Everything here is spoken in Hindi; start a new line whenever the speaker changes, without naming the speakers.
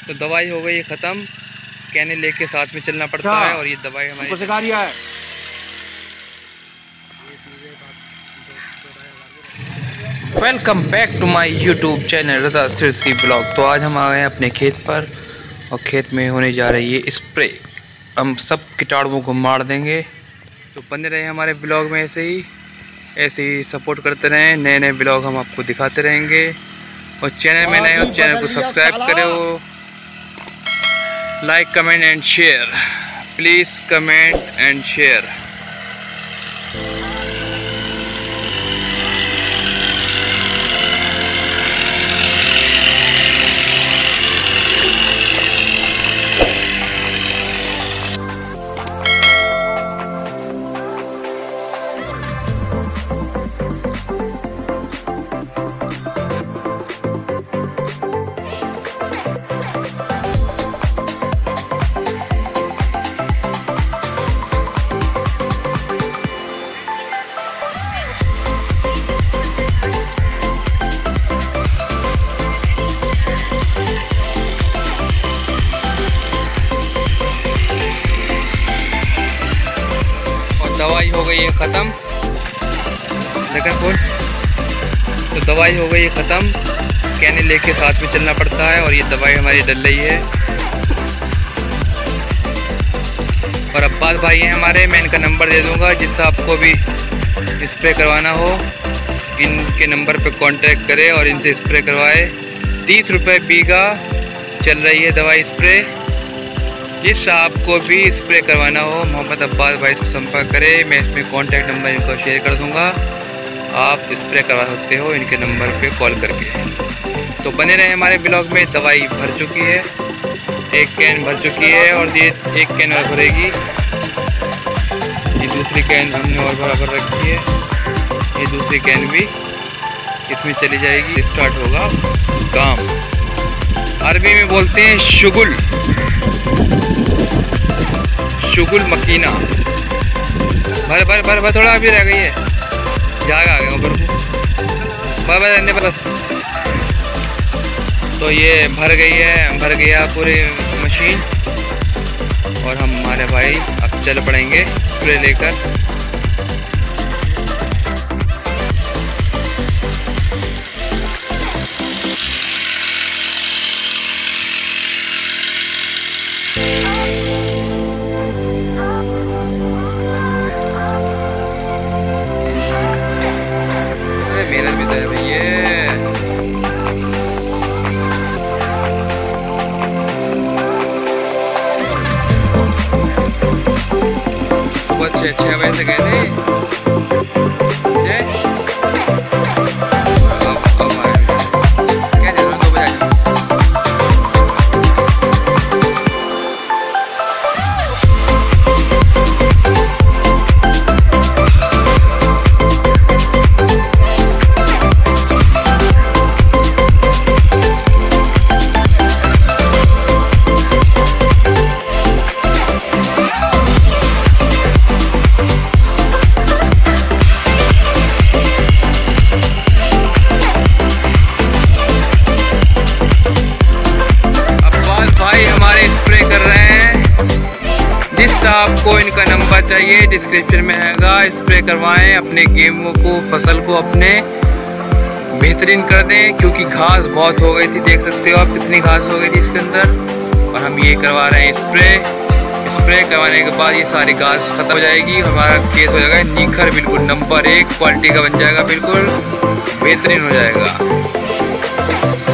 तो दवाई हो गई ख़त्म, कहने लेके साथ में चलना पड़ता है और ये दवाई हमारी सिखा दिया है। Welcome back to my YouTube channel Raza Sirsi blog. तो आज हम आ गए हैं अपने खेत पर और खेत में होने जा रही है स्प्रे। हम सब कीटाणुओं को मार देंगे। तो बने रहे हमारे ब्लॉग में ऐसे ही सपोर्ट करते रहें। नए नए ब्लॉग हम आपको दिखाते रहेंगे। और चैनल में नए हो चैनल को सब्सक्राइब करो, like comment and share, please comment and share. दवाई हो गई है ख़त्म, लेकिन तो दवाई हो गई है ख़त्म, कहने लेके साथ में चलना पड़ता है और ये दवाई हमारी डल रही है। और अब्बास भाई हैं हमारे, मैं इनका नंबर दे दूंगा, जिससे आपको भी स्प्रे करवाना हो इनके नंबर पे कांटेक्ट करें और इनसे स्प्रे करवाए। 30 रुपये बीघा चल रही है दवाई स्प्रे। जिससे आपको भी स्प्रे करवाना हो मोहम्मद अब्बास भाई से संपर्क करें। मैं इसमें कॉन्टैक्ट नंबर इनको शेयर कर दूंगा, आप स्प्रे करवा सकते हो इनके नंबर पे कॉल करके। तो बने रहे हमारे ब्लॉग में। दवाई भर चुकी है, एक कैन भर चुकी है और ये एक कैन और भरेगी। ये दूसरी कैन हमने और बराबर रखी है, ये दूसरी कैन भी इसमें चली जाएगी। स्टार्ट होगा काम। अरबी में बोलते हैं शुगुल, शुगुल मकीना। भर भर भर भर, थोड़ा अभी रह गई है, जाएगा आगे ऊपर भर भर रहने पर बस। तो ये भर गई है, भर गया पूरी मशीन और हम हमारे भाई अब चल पड़ेंगे स्प्रे लेकर। मेहनत भी तो है भाई ये। सुबह 6 बजे से गए थे। आपको इनका नंबर चाहिए, डिस्क्रिप्शन में हैगा। स्प्रे करवाएं, अपने गेहूं को, फसल को अपने बेहतरीन कर दें, क्योंकि घास बहुत हो गई थी। देख सकते हो आप कितनी घास हो गई थी इसके अंदर। और हम ये करवा रहे हैं स्प्रे करवाने के बाद ये सारी घास खत्म हो जाएगी। हमारा खेत हो जाएगा निखर, बिल्कुल नंबर 1 क्वालिटी का बन जाएगा, बिल्कुल बेहतरीन हो जाएगा।